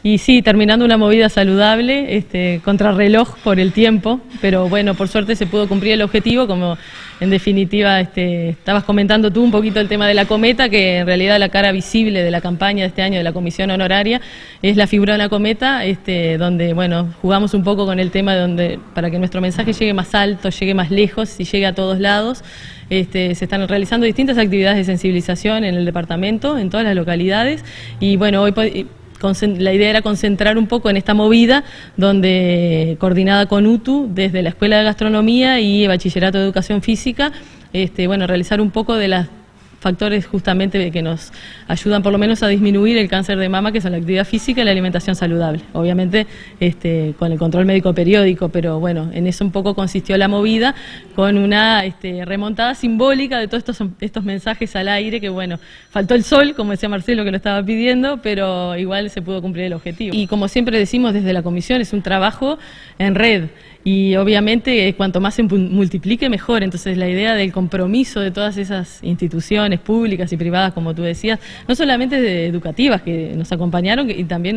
Y sí, terminando una movida saludable, contrarreloj por el tiempo, pero bueno, por suerte se pudo cumplir el objetivo, como en definitiva estabas comentando tú un poquito el tema de la cometa, que en realidad la cara visible de la campaña de este año de la comisión honoraria es la figura de una cometa, donde bueno, jugamos un poco con el tema para que nuestro mensaje llegue más alto, llegue más lejos y llegue a todos lados. Se están realizando distintas actividades de sensibilización en el departamento, en todas las localidades, y bueno, hoy la idea era concentrar un poco en esta movida, donde coordinada con UTU, desde la Escuela de Gastronomía y Bachillerato de Educación Física, bueno, realizar un poco de las factores justamente que nos ayudan por lo menos a disminuir el cáncer de mama, que son la actividad física y la alimentación saludable. Obviamente con el control médico periódico, pero bueno, en eso un poco consistió la movida, con una remontada simbólica de todos estos mensajes al aire, que bueno, faltó el sol, como decía Marcelo que lo estaba pidiendo, pero igual se pudo cumplir el objetivo. Y como siempre decimos desde la comisión, es un trabajo en red. Y obviamente cuanto más se multiplique mejor, entonces la idea del compromiso de todas esas instituciones públicas y privadas, como tú decías, no solamente educativas que nos acompañaron, y también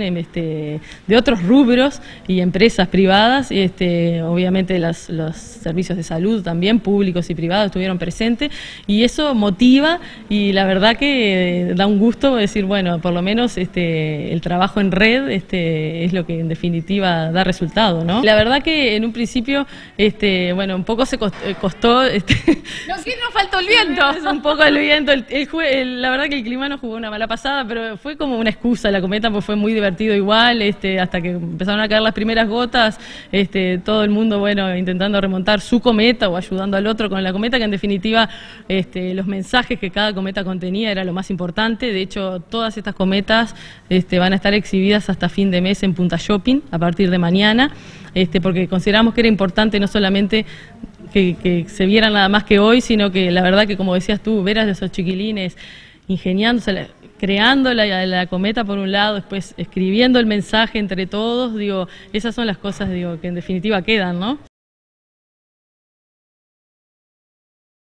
de otros rubros y empresas privadas, obviamente los servicios de salud también, públicos y privados, estuvieron presentes, y eso motiva, y la verdad que da un gusto decir, bueno, por lo menos el trabajo en red es lo que en definitiva da resultado, ¿no? La verdad que en un principio, bueno, un poco se costó. No, sí, nos faltó el viento. Es un poco el viento. La verdad que el clima nos jugó una mala pasada, pero fue como una excusa la cometa, pues fue muy divertido igual, hasta que empezaron a caer las primeras gotas, todo el mundo, bueno, intentando remontar su cometa o ayudando al otro con la cometa, que en definitiva los mensajes que cada cometa contenía era lo más importante. De hecho, todas estas cometas van a estar exhibidas hasta fin de mes en Punta Shopping, a partir de mañana, porque consideramos que era importante no solamente que se vieran nada más que hoy, sino que la verdad que, como decías tú, ver a esos chiquilines ingeniándose, creando la cometa por un lado, después escribiendo el mensaje entre todos, digo, esas son las cosas, digo, que en definitiva quedan, ¿no?